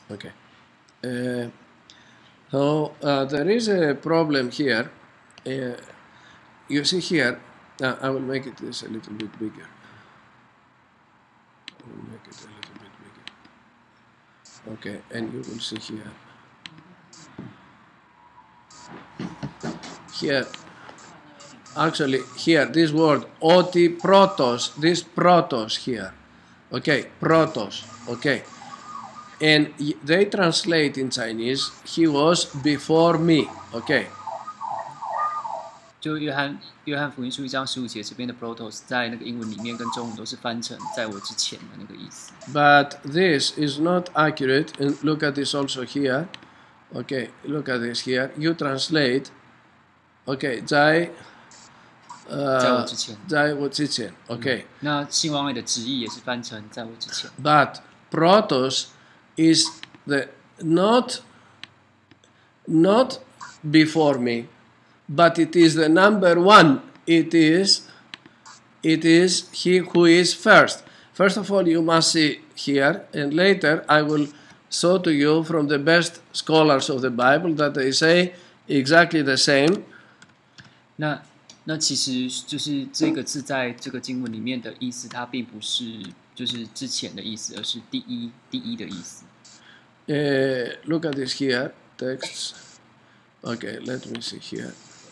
Okay. So there is a problem here. You see here, I will make it this a little bit bigger. I will make it a little bit bigger. Okay, and you will see here. Here, actually, here, this word, oti protos, this protos here. Okay, protos, okay. And they translate in Chinese, he was before me, okay. 就约翰福音书1章15节这边的 protos 在那个英文里面跟中文都是翻成在我之前的那个意思。 But this is not accurate, and look at this also here. Okay, look at this here. You translate, okay, 在我之前， 在我之前 okay. 那信望爱的旨意也是翻成在我之前。 But protos is the not before me, but it is the number one. It is he who is first. First of all, you must see here, and later I will show to you from the best scholars of the Bible that they say exactly the same. 那其实就是这个字在这个经文里面的意思，它并不是就是之前的意思，而是第一的意思。 Look at this here, texts. Okay, let me see here.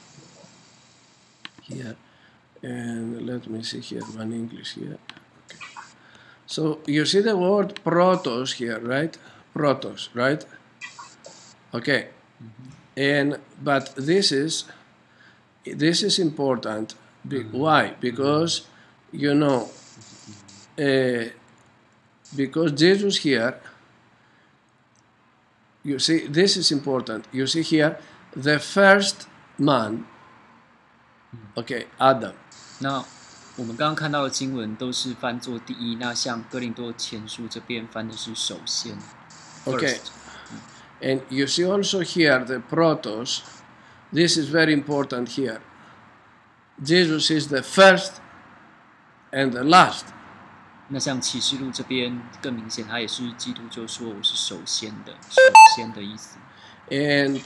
Here, and let me see here, one English here. Okay. So you see the word protos here, right? Protos, right? Okay. But this is important. Why? Because you know, because Jesus here. You see, this is important. You see here, the first man. Okay, Adam. 那我们刚刚看到的经文都是翻作第一，那像哥林多前书这边翻的是首先。 Okay. And you see also here the protos. This is very important here. Jesus is the first and the last. 那像启示录这边更明显，他也是基督就说我是首先的意思。 And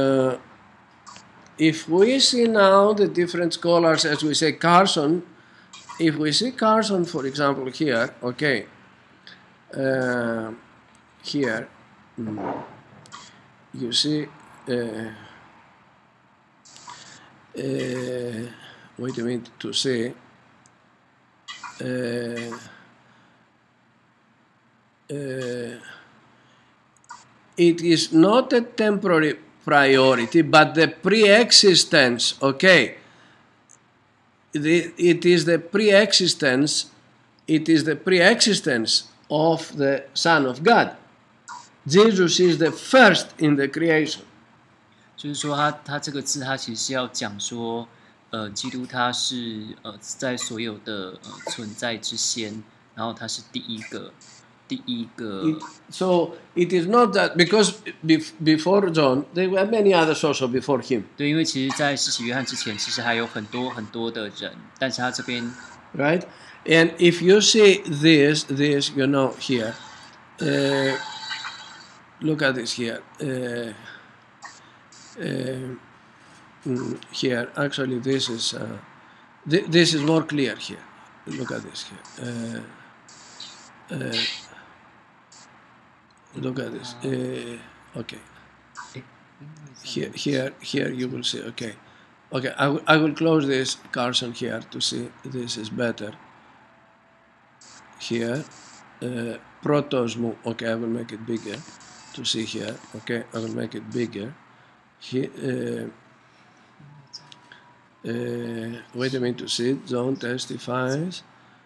if we see now the different scholars, as we say Carson, if we see Carson, for example, here, okay, here, you see, wait a minute to see. It is not a temporary priority, but the pre-existence, okay? It is the pre-existence of the Son of God. Jesus is the first in the creation. 就是说他这个字，他其实是要讲说，基督他是在所有的存在之先，然后他是第一个。 So it is not that because before John there were many others also before him. 对，因为其实，在施洗约翰之前，其实还有很多的人，但是他这边 right? And if you see this, you know here, look at this here. Here, actually, this is more clear here. Look at this here. Look at this. Okay. Here you will see. Okay. I will close this Carson here to see this is better. Here, protosmu. Okay, I will make it bigger to see here. Okay, I will make it bigger. Here, wait a minute to see. John testifies.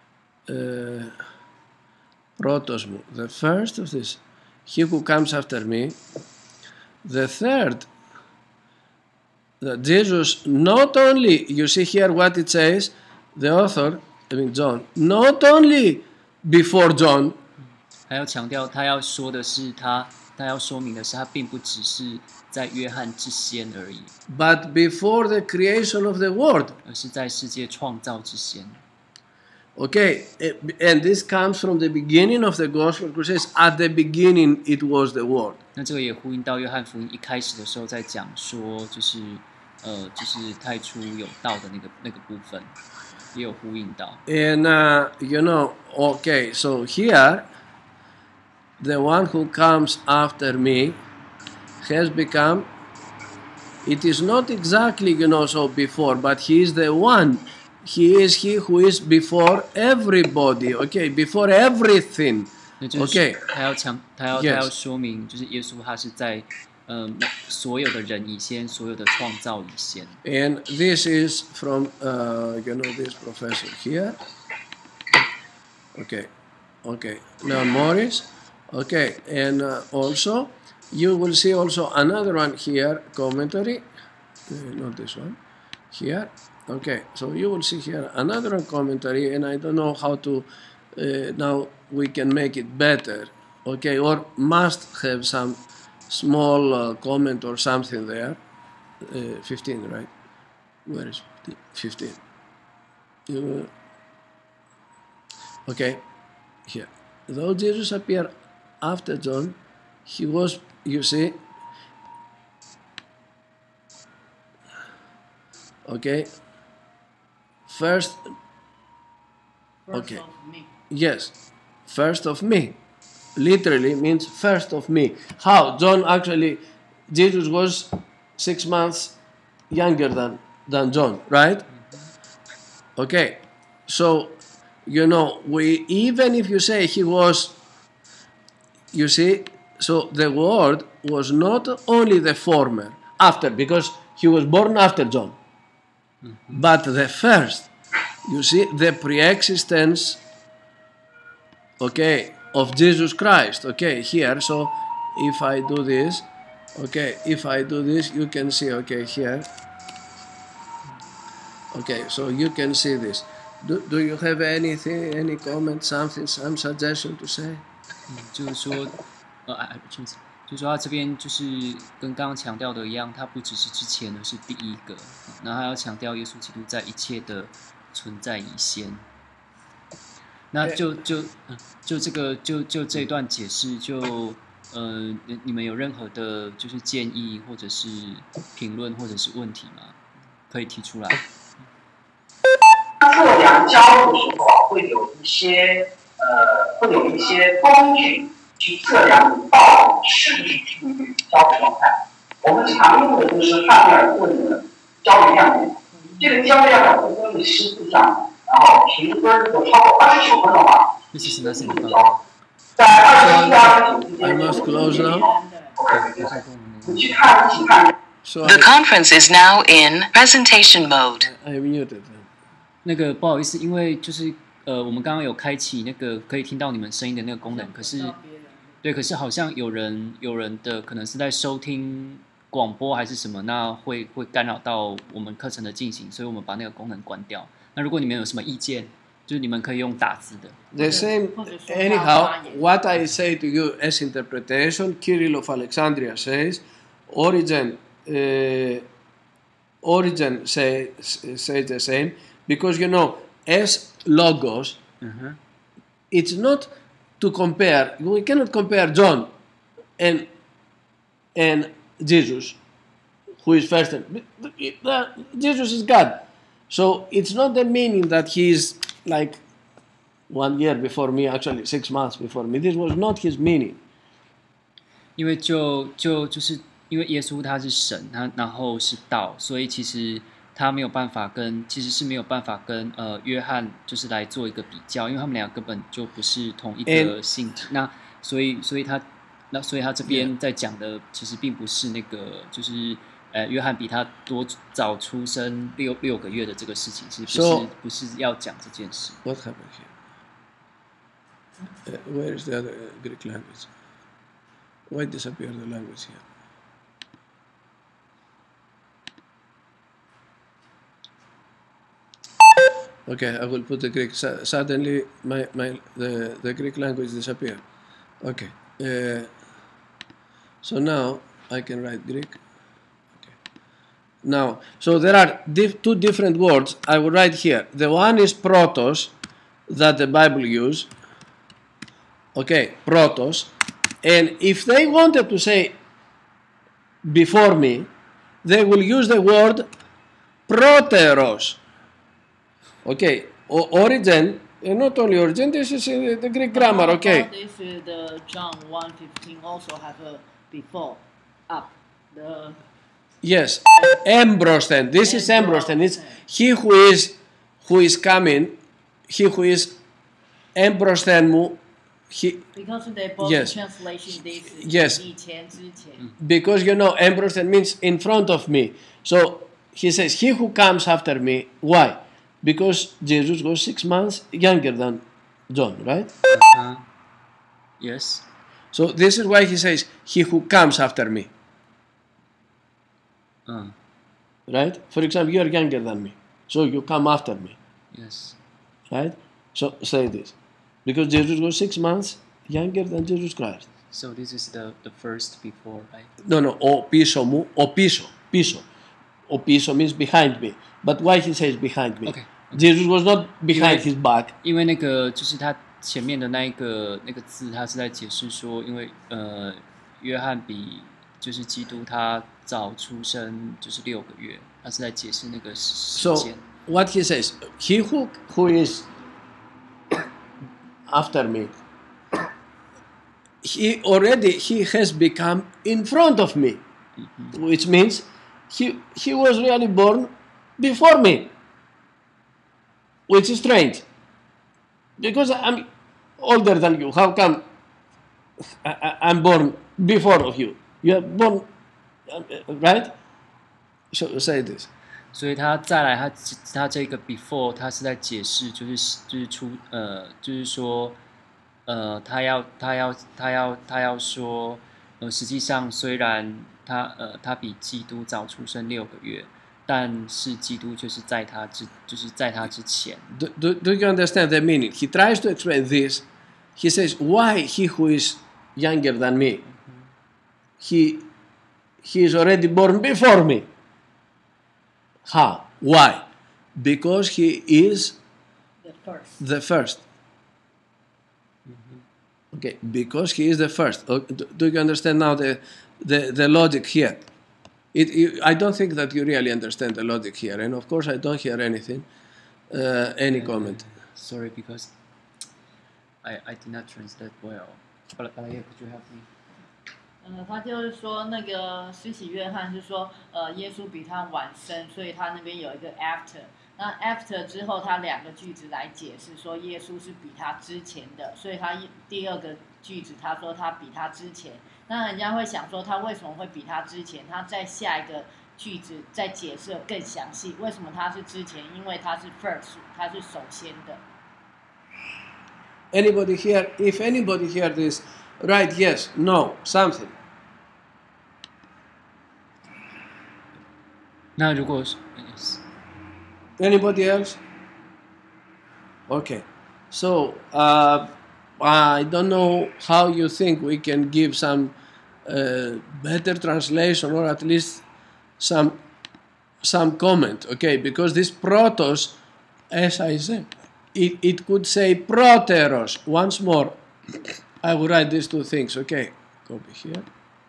Protosmu, the first of this. He who comes after me, the third, that Jesus not only, you see here what it says, the author, I mean John, not only before John, 还要强调他要说的是他要说明的是他并不只是在约翰之先而已， but before the creation of the world. 而是在世界创造之先。 Okay, and this comes from the beginning of the gospel, because it says, at the beginning it was the word. 那这个也呼应到约翰福音一开始的时候在讲说，就是太初有道的那个部分，也有呼应到。 And okay, so here, the one who comes after me has become. It is not exactly, so before, but he is the one. He is he who is before everybody, okay, before everything. 那就是 Okay. 他要说明，就是耶稣他是在所有的人以先，所有的创造以先。 And this is from this professor here. Okay. Now Morris. Okay, and also you will see also another one here, commentary. Not this one. Here. Okay, so you will see here another one, commentary, and I don't know how to. Now we can make it better. Okay, or must have some small comment or something there. 15, right? Where is 15? Okay, here. Though Jesus appeared after John, he was, you see, okay, first, okay, yes, first of me, literally means first of me. How? John actually, Jesus was 6 months younger than John, right? Okay, so, we, even if you say he was, you see, so the word was not only the former, after, because he was born after John, but the first, you see, the pre-existence, okay, of Jesus Christ, okay, here, so if I do this, okay, if I do this, you can see, okay, here, okay, so you can see this. Do you have anything, any comment, something, some suggestion to say? 就是说，就是说他这边就是跟刚刚强调的一样，他不只是之前的是第一个，然后还要强调耶稣基督在一切的存在以先。那就这一段解释，你们有任何的就是建议或者是评论或者是问题吗？可以提出来。 测量焦的时候会有一些工具去测量你到底是不是处于焦的状态。我们常用的就是汉密尔顿的焦虑量表。这个焦虑量表在公里10字上，然后评分有超过29分的话，在21、29之间，你去看，一起看。 The conference is now in presentation mode. I muted. 那个不好意思，因为就是我们刚刚有开启那个可以听到你们声音的那个功能，可是好像有人的可能是在收听广播还是什么，那会干扰到我们课程的进行，所以我们把那个功能关掉。那如果你们有什么意见，就是你们可以用打字的。 The same. Anyhow, what I say to you as interpretation, Kirill of Alexandria says, Origen says the same. Because as logos, it's not to compare. We cannot compare John and Jesus, who is first. Jesus is God, so it's not the meaning that he is like 1 year before me. Actually, 6 months before me. This was not his meaning. 因为就是因为耶稣他是神，然后是道，所以其实。他没有办法其实是没有办法跟约翰就是来做一个比较，因为他们俩根本就不是同一个性质。那所以他这边在讲的其实并不是那个就是约翰比他多早出生6个月的这个事情，是不是要讲这件事 ？What happened here? Where is the other Greek language? Why disappeared the language here? Okay, I will put the Greek. Suddenly, the Greek language disappeared. Okay, so now I can write Greek. Okay. Now, so there are two different words I will write here. The one is protos, that the Bible use. Okay, protos. And if they wanted to say before me, they will use the word proteros. Okay, origin, and not only origin, this is the Greek grammar, okay. This is the John 1:15 also have a before, up, the Yes, embrosten. This is embrosten. It's he who is coming, he who is embrosten mu. He, because they both yes. translation this Yes. 以前之前 because you know embrosten means in front of me. So he says, he who comes after me. Why? Because Jesus was 6 months younger than John, right? Yes. So this is why he says, he who comes after me, right? For example, you are younger than me, so you come after me, Yes. right? So say this, because Jesus was 6 months younger than Jesus Christ. So this is the first before, right? No, o piso mu, o piso. O piso means behind me. But why he says behind me? Okay. Jesus was not behind his back. 因为那个就是他前面的那个字，他是在解释说，因为约翰比就是基督他早出生就是6个月，他是在解释那个时 So 间。 what he says, he who is after me, he has become in front of me, which means he was really born before me, which is strange, because I'm older than you. How come I'm born before of you? You are born, right? So say this. 所以他再来他这个 before 他是在解释就是就是说他要说实际上虽然他比基督早出生6个月，但是基督就是在他之前。 Do you understand the meaning? He tries to explain this. He says, why he who is younger than me? He is already born before me. How? Why? Because he is the first the first. Okay, because he is the first. Do you understand now the logic here? I don't think that you really understand the logic here, and of course I don't hear anything, any comment. Sorry, because I did not translate well. But could you help me? 他就是说，那个施洗约翰是说，耶稣比他晚生，所以他那边有一个 after。那 after 之后，他2个句子来解释说，耶稣是比他之前的，所以他第2个句子他说他比他之前。那人家会想说，他为什么会比他之前？他在下一个句子再解释得更详细，为什么他是之前？因为他是 first， 他是首先的。 Anybody here? If anybody hear this, write yes, no, something. 那如果 Anybody else? Okay. So I don't know how you think we can give some better translation or at least some comment. Okay, because this protos, as I said, it could say proteros. Once more, I will write these 2 things. Okay, copy here.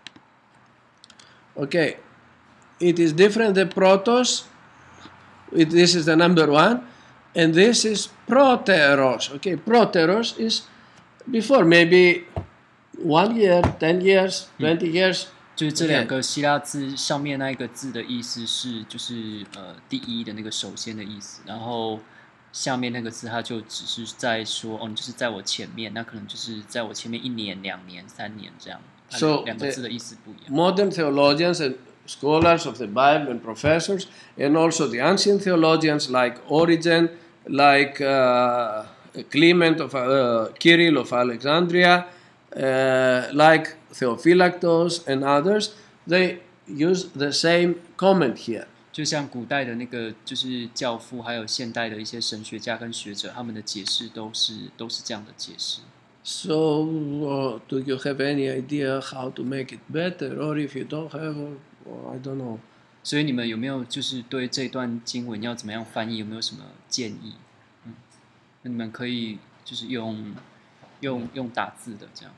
Okay, it is different than protos. This is the number 1, and this is proteros. Okay, proteros is before, maybe 1 year, 10 years, 20 years. 就是这2个希腊字上面那一个字的意思是就是第一的那个首先的意思，然后下面那个字它就只是在说你就是在我前面，那可能就是在我前面1年、2年、3年这样。 So 2个字的意思不一样。 Modern theologians and scholars of the Bible and professors, and also the ancient theologians like Origen, like Clement of Kirill of Alexandria, like Theophylactos and others, they use the same comment here. 就像古代的那个就是教父，还有现代的一些神学家跟学者，他们的解释都是这样的解释。 So, do you have any idea how to make it better, or if you don't have, or I don't know? 所以你们有没有就是对这段经文要怎么样翻译，有没有什么建议？ 那你们可以就是用打字的这样。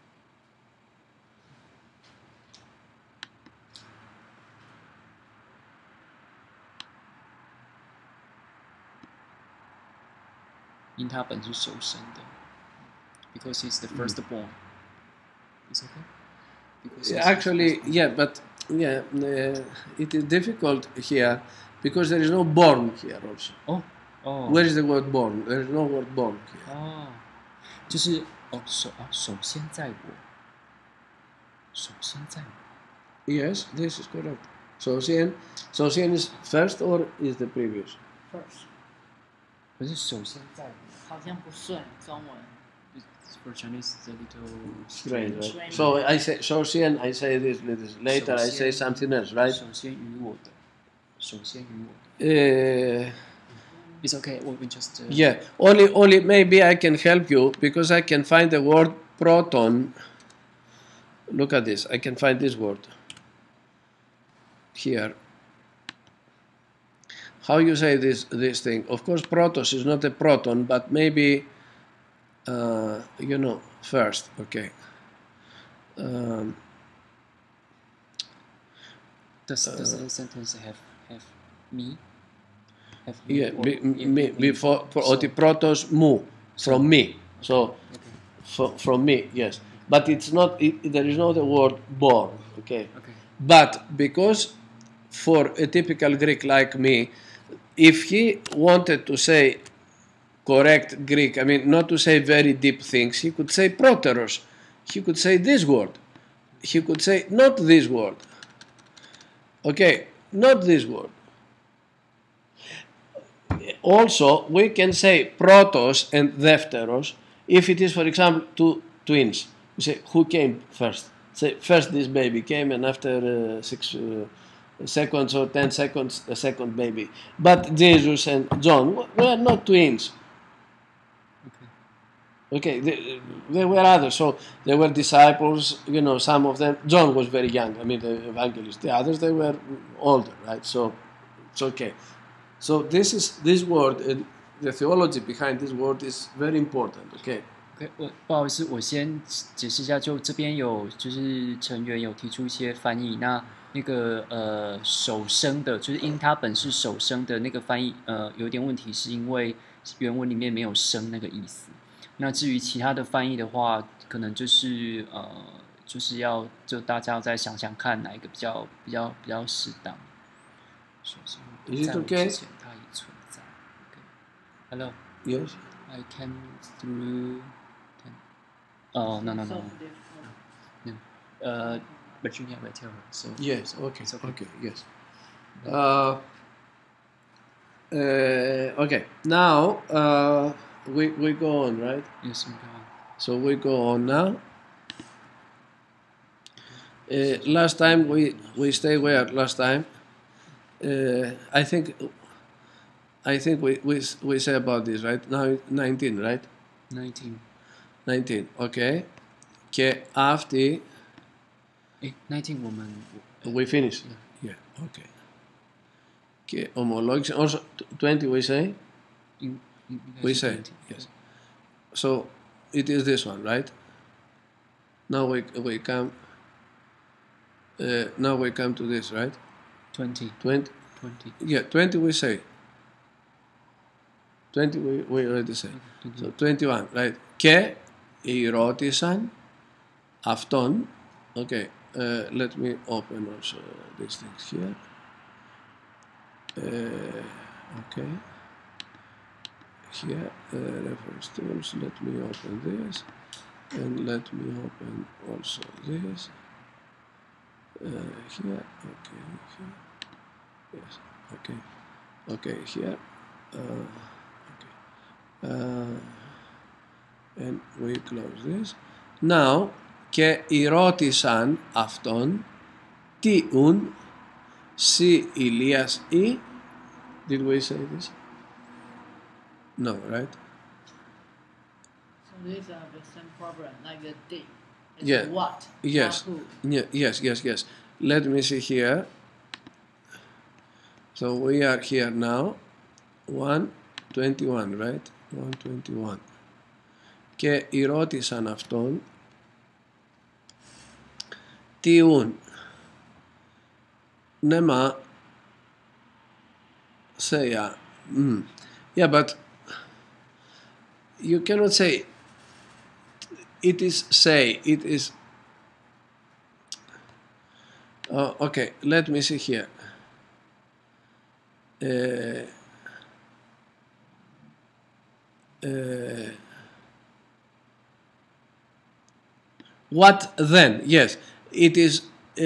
因他本是首生的 ，because he's the firstborn. It's okay. Because he's Actually, the yeah, but yeah, it is difficult here because there is no born here also. firstborn. 哦 Where is the word born? There is no word born here. 哦，就是首先在我，首先在我。 Yes, this is correct. So Xian is first or is the previous? First 可是首先在我好像不顺中文。 ，for Chinese is a little Strange, strange. right? So I say Xian, I say this. Later I say something else, right? 首先与我的，首先与我的。It's okay. We just. Yeah, only maybe I can help you because I can find the word proton. Look at this. I can find this word here. How you say this thing? Of course, protos is not a proton, but maybe you know first. Okay. Does the sentence have me? Have Yeah, or before so- oti protos mu from me. So Okay. from me, yes. But it's not. There is no the word born. Okay. Okay. But because for a typical Greek like me, if he wanted to say correct Greek, I mean, not to say very deep things, he could say proteros. He could say this word. He could say not this word. Okay, not this word. Also, we can say protos and defteros if it is, for example, two twins. We say, who came first? Say, first this baby came, and after 6 seconds or 10 seconds, the second baby. But Jesus and John were not twins. Okay. Okay, they were others. So they were disciples, you know, some of them. John was very young, I mean, the evangelist. The others, they were older, right? So it's okay. So this word, the theology behind this word is very important, okay? OK，不好意思，我先解释一下，就这边有就是成员有提出一些翻译，那个首生的，就是因他本是首生的那个翻译有点问题，是因为原文里面没有生那个意思。那至于其他的翻译的话，可能就是就大家要再想想看哪一个比较适当。首生 Is it 在我 okay? 之前它已存在。OK，Hello， Yes? I came through. Oh no. So different. Virginia will tell her. So Yes, okay, it's okay. okay, yes. Okay, now we go on, right? Yes, we go on. So we go on now. Last time we stay where? Last time, I think we say about this, right? Now 19, right? 19. 19, okay. Και αυτή 19 我们 we finish. Yeah, okay. Και ομολόγηση. Also 20 we say. We say, yes. So it is this one, right? Now we come. Now we come to this, right? 20. 20. Yeah, 20 we say. 20 we already say. So 21, right? Και ρώτησαν αυτόν. Okay, let me open also these things here. Okay. Here, reference tools, let me open this, and let me open also this. Here, okay, here, yes, okay, here, okay, and we close this. Now, και ρώτησαν αυτόν, τι ουν, σι Ηλίας ή, did we say this? No, right? So these are the same problem, like the date. It's Yeah. What? Yes. Not who. Yes. Let me see here. So we are here now. 1:21, right? 121. Και ρώτησαν αυτόν τι ούν. Ναι, μα say, yeah, but you cannot say it is say, it is. Okay, let me see here. What then? Yes, it is.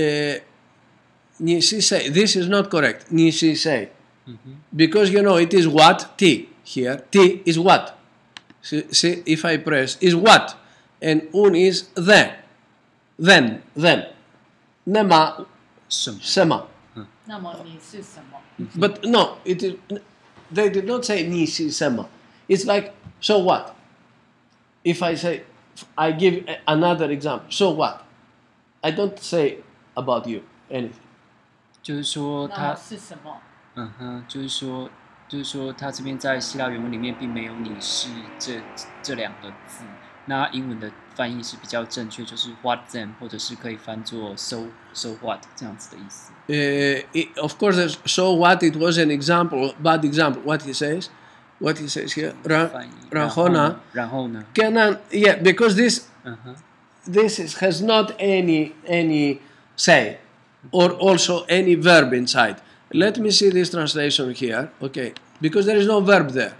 Nisi say. This is not correct. Nisi say, because you know it is what t here. T is what. See, if I press is what, and un is then. Nema 什么？ sema. 那么你是什么？ But no, it is. They did not say nisi sema. It's like so what? If I say, I give another example. So what? I don't say about you anything. 就是说那么他， 是什么？ 就是说他这边在希腊原文里面并没有你是这两个字。那英文的翻译是比较正确，就是 what then， 或者是可以翻作 so what 这样子的意思。 Of course, so what? It was an example, bad example. What he says here. 翻译。 然后呢？ 然后呢？ Yeah, because this has not any say or also any verb inside. Let me see this translation here. Okay, because there is no verb there.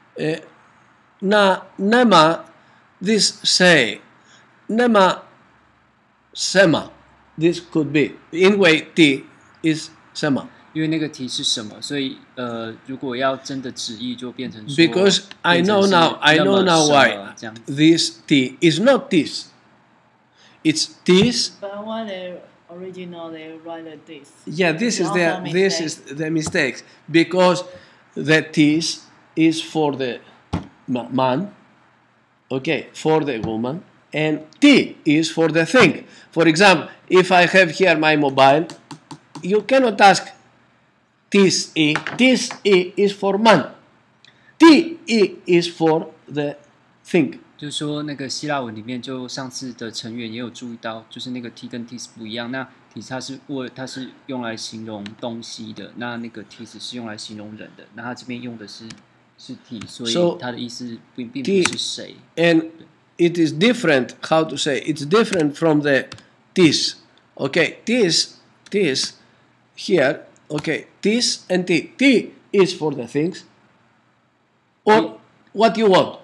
Na nema this say. Nema sema. This could be. In way t is sema. 因为那个题是什么，所以如果要真的直译，就变成说 Because I know now why 这样子。 this t is not this. It's this. But why they originally write like this? Yeah, this is Also the mistakes because the this is for the man, okay, for the woman, and T is for the thing. For example, if I have here my mobile, you cannot ask this E is for man. T E is for the thing. 就是说，那个希腊文里面，就上次的成员也有注意到，就是那个 t 跟 tis 不一样。那 tis 它是用来形容东西的，那个 tis 是用来形容人的。那它这边用的是 t， 所以它的意思并不是谁。 And it is different. How to say? It's different from the this. Okay, this here. Okay, this and t. T is for the things. Or what you want.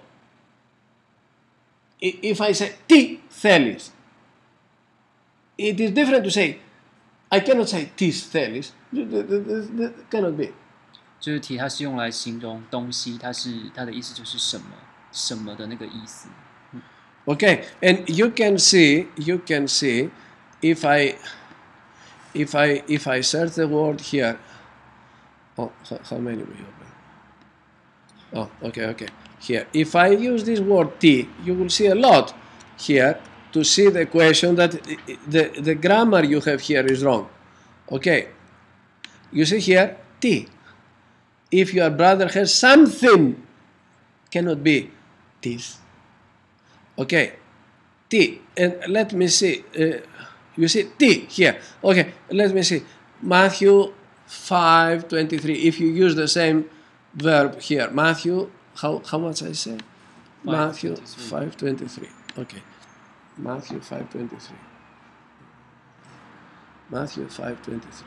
If I say τι θέλεις, it is different to say. I cannot say τι θέλεις. Cannot be. 就是题，它是用来形容东西，它的意思就是什么的那个意思。 Okay, and you can see if I search the word here. Oh, how many we open? Oh, okay. Here, if I use this word T, you will see a lot here to see the question that the grammar you have here is wrong. Okay, you see here T. If your brother has something, cannot be this. Okay, T. And let me see. You see T here. Okay, let me see. Matthew 5:23. If you use the same verb here, Matthew. How much I say? Matthew 5:23. Okay. Matthew 5:23. Matthew 5:23.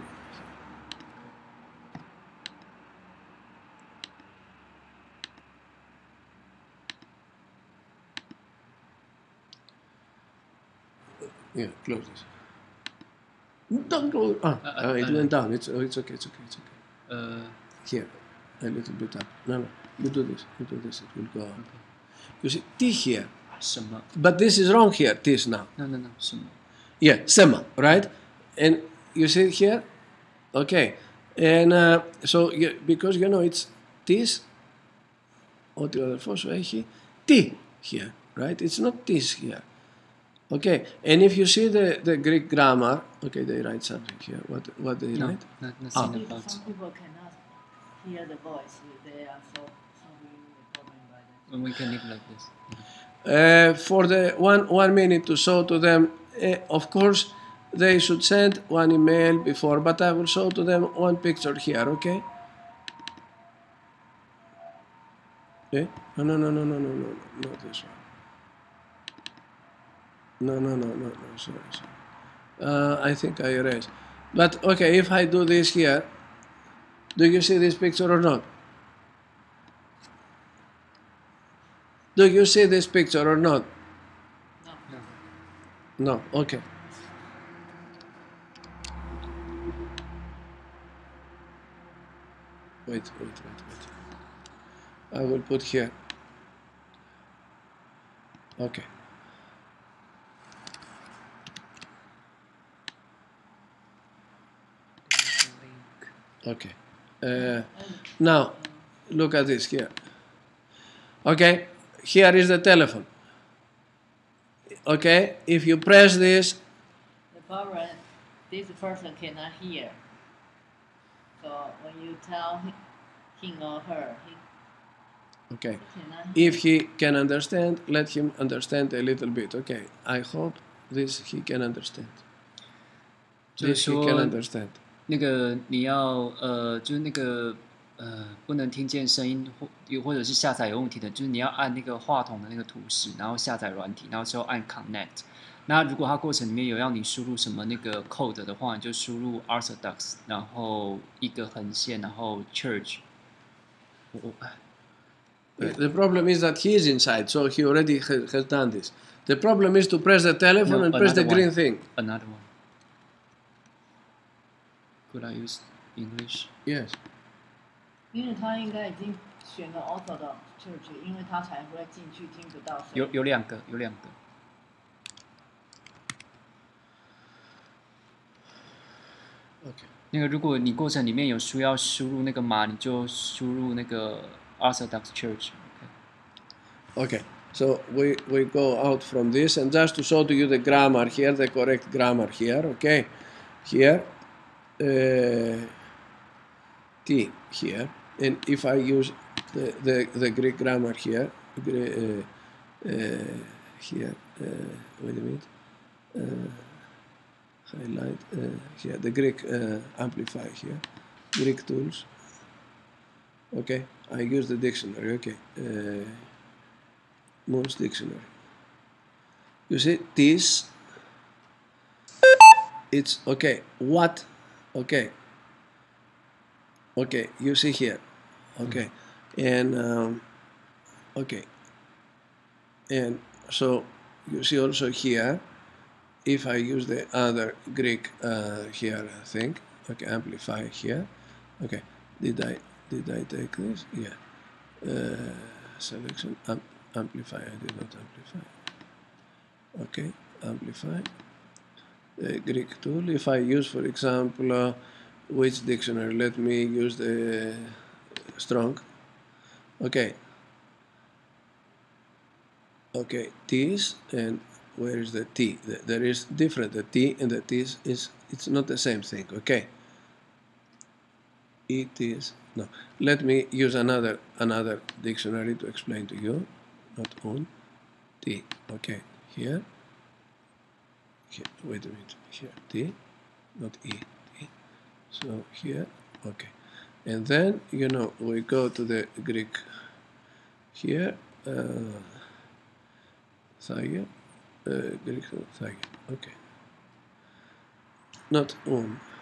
Yeah, close this. Don't go. It went down. It's okay. Here, a little bit up. No. You do this, it will go up. You see, T here. 什么 But this is wrong here, this now. No, 什么 Yeah, sema, right? And you see here? Okay. And so, because you know it's this, ό,τι ο αδελφός σου έχει T here, right? It's not this here. Okay, and if you see the Greek grammar, okay, they write something here. What they write? nothing about Some people cannot hear the voice. They are so really problem by that. when we can leave like this. For the 1 minute to show to them, of course, they should send one email before, but I will show to them one picture here, okay? Okay? No, not this one. No, sorry. I think I erased. But okay, if I do this here, do you see this picture or not? Do you see this picture or not? No, okay. Wait. I will put here. Okay. Okay. Now, look at this here. Okay, here is the telephone. Okay, if you press this, The problem, this person cannot hear. So when you tell him or her, okay, he cannot hear. if he can understand, let him understand a little bit. Okay, I hope this he can understand. 就是 This he can 说 understand. 那个你要就是那个不能听见声音或者是下载有问题的，就是你要按那个话筒的那个图示，然后下载软体，然后之后按 Connect。那如果它过程里面有要你输入什么那个 code 的话，你就输入 Orthodox， 然后一个横线，然后 Church。 The problem is that he is inside, so he already has done this. The problem is to press the telephone and press the green thing. Another one. Could I use English? Yes. 因为他应该已经选了 Orthodox Church，因为他才会进去听不到声音。 有两个。 Okay. 那个如果你过程里面有需要输入那个码，你就输入那个 Orthodox Church。 Okay. So we go out from this, and just to show to you the grammar here, the correct grammar here. Okay. Here. T here, and if I use the Greek grammar here, here, wait a minute, highlight here, the Greek amplify here, Greek tools. Okay, I use the dictionary. Okay, Moon's dictionary. You see this. It's okay. What? Okay. Okay, you see here. Okay, and okay, and so you see also here. If I use the other Greek here thing, okay, amplify here. Okay, did I take this? Yeah. Selection amplify. I did not amplify. Okay, amplify. Greek tool. If I use, for example, which dictionary? Let me use the Strong. Okay. Okay, T's, and where is the T? There is different. The T and the T's it's not the same thing. Okay. It is no. Let me use another dictionary to explain to you. Not on T. Okay, here. Here. Wait a minute. Here T, not E. T. So here, okay, and then we go to the Greek here, Greek Thaya, okay, not